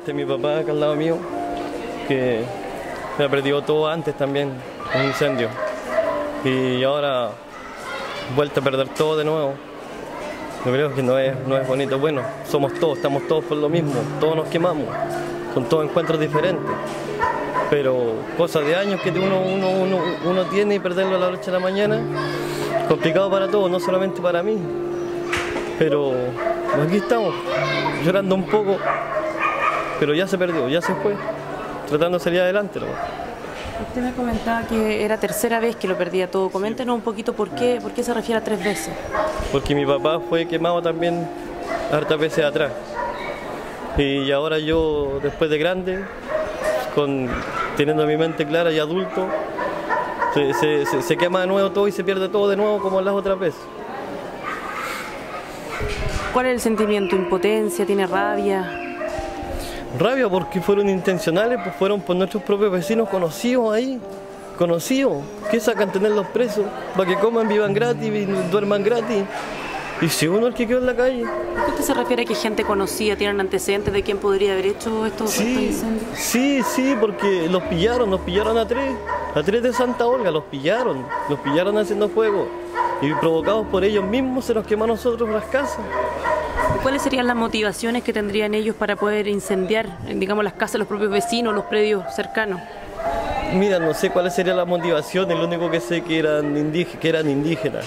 mi papá acá al lado mío, que me ha perdido todo antes también, un incendio. Y ahora vuelta a perder todo de nuevo. Yo creo que no es bonito. Bueno, somos todos, estamos todos por lo mismo, todos nos quemamos, son todos encuentros diferentes. Pero cosas de años que uno tiene y perderlo a la noche a la mañana, complicado para todos, no solamente para mí. Pero aquí estamos, llorando un poco, pero ya se perdió, ya se fue, tratando de salir adelante, ¿no? Usted me comentaba que era tercera vez que lo perdía todo. Coméntenos un poquito por qué se refiere a 3 veces. Porque mi papá fue quemado también hartas veces atrás. Y ahora yo, después de grande, teniendo mi mente clara y adulto, se quema de nuevo todo y se pierde todo de nuevo como las otras veces. ¿Cuál es el sentimiento? ¿Impotencia? ¿Tiene rabia? Rabia porque fueron intencionales, pues fueron por nuestros propios vecinos conocidos ahí, conocidos, que sacan tenerlos presos, para que coman, vivan gratis, duerman gratis. Y si uno es el que quedó en la calle. ¿A qué usted se refiere a que gente conocida, tienen antecedentes de quién podría haber hecho estos incendios? Sí, porque los pillaron a tres de Santa Olga, los pillaron haciendo fuego. Y provocados por ellos mismos se nos quemó a nosotros las casas. ¿Cuáles serían las motivaciones que tendrían ellos para poder incendiar, digamos, las casas de los propios vecinos, los predios cercanos? Mira, no sé cuáles serían las motivaciones, lo único que sé que eran indígenas,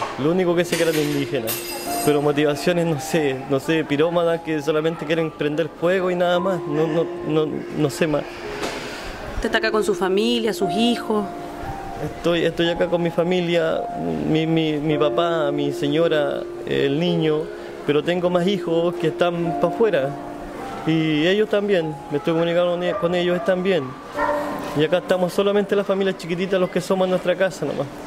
pero motivaciones no sé, pirómanas que solamente quieren prender fuego y nada más, no sé más. ¿Usted está acá con su familia, sus hijos? Estoy acá con mi familia, mi papá, mi señora, el niño, pero tengo más hijos que están para afuera y ellos también, me estoy comunicando con ellos también. Y acá estamos solamente las familias chiquititas los que somos en nuestra casa nomás.